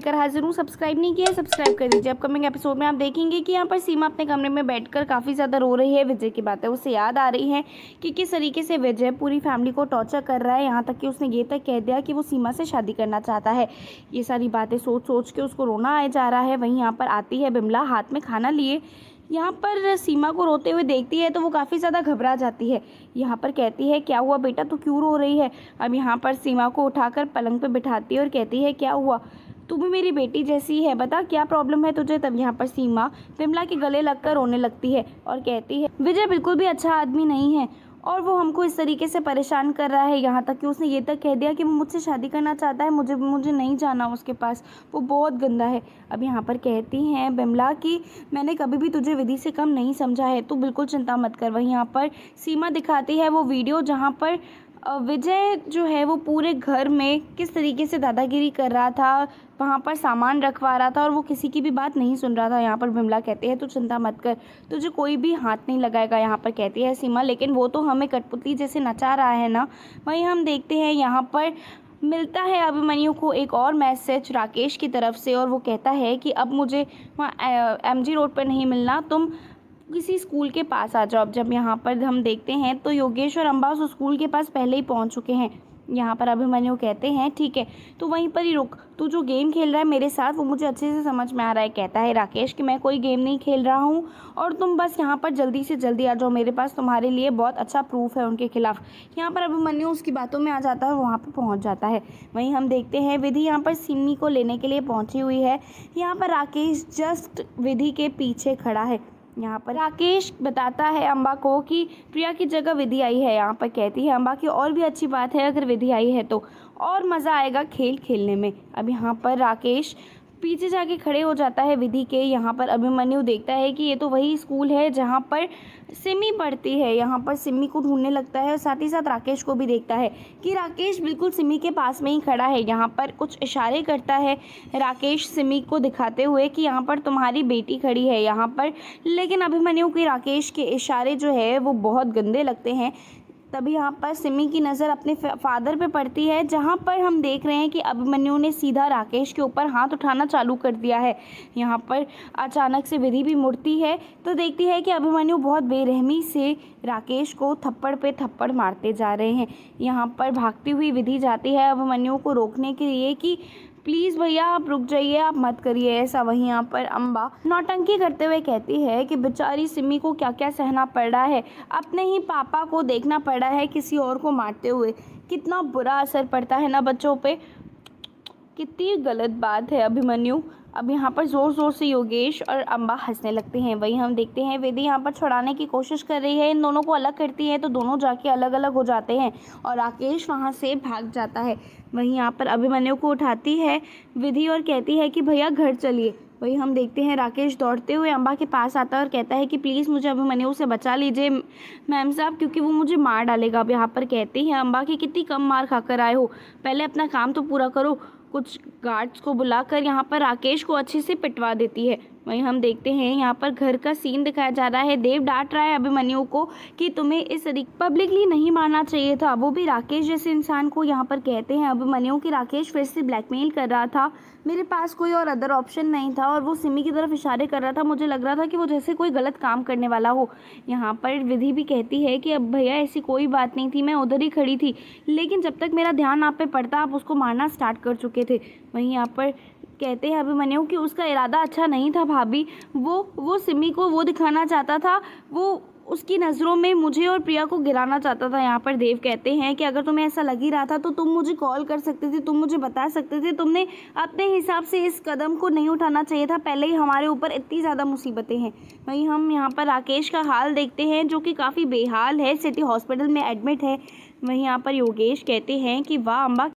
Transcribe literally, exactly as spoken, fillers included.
लेकर हाजिर हूँ। सब्सक्राइब नहीं किया है, सब्सक्राइब कर दीजिए। अपकमिंग एपिसोड में आप देखेंगे कि यहाँ पर सीमा अपने कमरे में बैठकर काफ़ी ज़्यादा रो रही है। विजय की बातें उसे याद आ रही हैं कि किस तरीके से विजय पूरी फैमिली को टॉर्चर कर रहा है, यहाँ तक कि उसने ये तक कह दिया कि वो सीमा से शादी करना चाहता है। ये सारी बातें सोच सोच के उसको रोना आ जा रहा है। वहीं यहाँ पर आती है बिमला हाथ में खाना लिए। यहाँ पर सीमा को रोते हुए देखती है तो वो काफ़ी ज़्यादा घबरा जाती है। यहाँ पर कहती है, क्या हुआ बेटा, तू क्यों रो रही है। अब यहाँ पर सीमा को उठाकर पलंग पे बिठाती है और कहती है, क्या हुआ, तू भी मेरी बेटी जैसी है, बता क्या प्रॉब्लम है तुझे। तब यहाँ पर सीमा विमला के गले लगकर रोने लगती है और कहती है, विजय बिल्कुल भी अच्छा आदमी नहीं है और वो हमको इस तरीके से परेशान कर रहा है। यहाँ तक कि उसने ये तक कह दिया कि वो मुझसे शादी करना चाहता है, मुझे मुझे नहीं जाना उसके पास, वो बहुत गंदा है। अब यहाँ पर कहती हैं बिमला कि मैंने कभी भी तुझे विधि से कम नहीं समझा है, तू बिल्कुल चिंता मत कर। वहीं यहाँ पर सीमा दिखाती है वो वीडियो जहाँ पर विजय जो है वो पूरे घर में किस तरीके से दादागिरी कर रहा था, वहाँ पर सामान रखवा रहा था और वो किसी की भी बात नहीं सुन रहा था। यहाँ पर बिमला कहती है, तू चिंता मत कर, तुझे कोई भी हाथ नहीं लगाएगा। यहाँ पर कहती है सीमा, लेकिन वो तो हमें कठपुतली जैसे नचा रहा है ना। वहीं हम देखते हैं यहाँ पर मिलता है अभिमन्यु को एक और मैसेज राकेश की तरफ से और वो कहता है कि अब मुझे वहाँ एम जी रोड पर नहीं मिलना, तुम किसी स्कूल के पास आ जाओ। जब यहाँ पर हम देखते हैं तो योगेश और अम्बा उस स्कूल के पास पहले ही पहुँच चुके हैं। यहाँ पर अभिमन्यु कहते हैं, ठीक है तो वहीं पर ही रुक, तू जो गेम खेल रहा है मेरे साथ वो मुझे अच्छे से समझ में आ रहा है। कहता है राकेश कि मैं कोई गेम नहीं खेल रहा हूँ और तुम बस यहाँ पर जल्दी से जल्दी आ जाओ, मेरे पास तुम्हारे लिए बहुत अच्छा प्रूफ है उनके खिलाफ। यहाँ पर अभिमन्यु उसकी बातों में आ जाता है और वहाँ पर पहुँच जाता है। वहीं हम देखते हैं विधि यहाँ पर सिमी को लेने के लिए पहुँची हुई है। यहाँ पर राकेश जस्ट विधि के पीछे खड़ा है। यहाँ पर राकेश बताता है अम्बा को कि प्रिया की जगह विधि आई है। यहाँ पर कहती है अम्बा की और भी अच्छी बात है, अगर विधि आई है तो और मज़ा आएगा खेल खेलने में। अब यहाँ पर राकेश पीछे जाके खड़े हो जाता है विधि के। यहाँ पर अभिमन्यु देखता है कि ये तो वही स्कूल है जहाँ पर सिमी पढ़ती है। यहाँ पर सिमी को ढूंढने लगता है और साथ ही साथ राकेश को भी देखता है कि राकेश बिल्कुल सिमी के पास में ही खड़ा है। यहाँ पर कुछ इशारे करता है राकेश सिमी को दिखाते हुए कि यहाँ पर तुम्हारी बेटी खड़ी है यहाँ पर। लेकिन अभिमन्यु के राकेश के इशारे जो है वो बहुत गंदे लगते हैं। तभी यहाँ पर सिमी की नज़र अपने फादर पे पड़ती है, जहाँ पर हम देख रहे हैं कि अभिमन्यु ने सीधा राकेश के ऊपर हाथ उठाना चालू कर दिया है। यहाँ पर अचानक से विधि भी मुड़ती है तो देखती है कि अभिमन्यु बहुत बेरहमी से राकेश को थप्पड़ पे थप्पड़ मारते जा रहे हैं। यहाँ पर भागती हुई विधि जाती है अभिमन्यु को रोकने के लिए कि प्लीज़ भैया आप रुक जाइए, आप मत करिए ऐसा। वहीं यहाँ पर अम्बा नौटंकी करते हुए कहती है कि बेचारी सिमी को क्या क्या सहना पड़ रहा है, अपने ही पापा को देखना पड़ा है किसी और को मारते हुए, कितना बुरा असर पड़ता है ना बच्चों पे, कितनी गलत बात है अभिमन्यु। अब यहाँ पर ज़ोर ज़ोर से योगेश और अम्बा हंसने लगते हैं। वहीं हम देखते हैं विधि यहाँ पर छुड़ाने की कोशिश कर रही है, इन दोनों को अलग करती है तो दोनों जाके अलग अलग हो जाते हैं और राकेश वहाँ से भाग जाता है। वहीं यहाँ पर अभिमन्यु को उठाती है विधि और कहती है कि भैया घर चलिए। वही हम देखते हैं राकेश दौड़ते हुए अम्बा के पास आता है और कहता है कि प्लीज़ मुझे अभिमन्यु से बचा लीजिए मैम साहब, क्योंकि वो मुझे मार डालेगा। अब यहाँ पर कहती हैं अम्बा कि कितनी कम मार खाकर आए हो, पहले अपना काम तो पूरा करो। कुछ गार्ड्स को बुलाकर यहाँ पर राकेश को अच्छे से पिटवा देती है। वहीं हम देखते हैं यहाँ पर घर का सीन दिखाया जा रहा है। देव डांट रहा है अभिमन्यु को कि तुम्हें इस तरीके पब्लिकली नहीं मारना चाहिए था, वो भी राकेश जैसे इंसान को। यहाँ पर कहते हैं अभिमन्यु कि राकेश फिर से ब्लैकमेल कर रहा था, मेरे पास कोई और अदर ऑप्शन नहीं था और वो सिमी की तरफ इशारे कर रहा था, मुझे लग रहा था कि वो जैसे कोई गलत काम करने वाला हो। यहाँ पर विधि भी कहती है कि अब भैया ऐसी कोई बात नहीं थी, मैं उधर ही खड़ी थी, लेकिन जब तक मेरा ध्यान आप पे पड़ता आप उसको मारना स्टार्ट कर चुके थे। वहीं यहाँ पर कहते हैं अभिमन्यु कि उसका इरादा अच्छा नहीं था भाभी, वो वो सिमी को वो दिखाना चाहता था, वो उसकी नज़रों में मुझे और प्रिया को गिराना चाहता था। यहाँ पर देव कहते हैं कि अगर तुम्हें ऐसा लग ही रहा था तो तुम मुझे कॉल कर सकते थे, तुम मुझे बता सकते थे, तुमने अपने हिसाब से इस कदम को नहीं उठाना चाहिए था, पहले ही हमारे ऊपर इतनी ज़्यादा मुसीबतें हैं। वहीं हम यहाँ पर राकेश का हाल देखते हैं जो कि काफ़ी बेहाल है, सिटी हॉस्पिटल में एडमिट है। वहीं यहाँ पर योगेश कहते हैं कि वाह अम्बा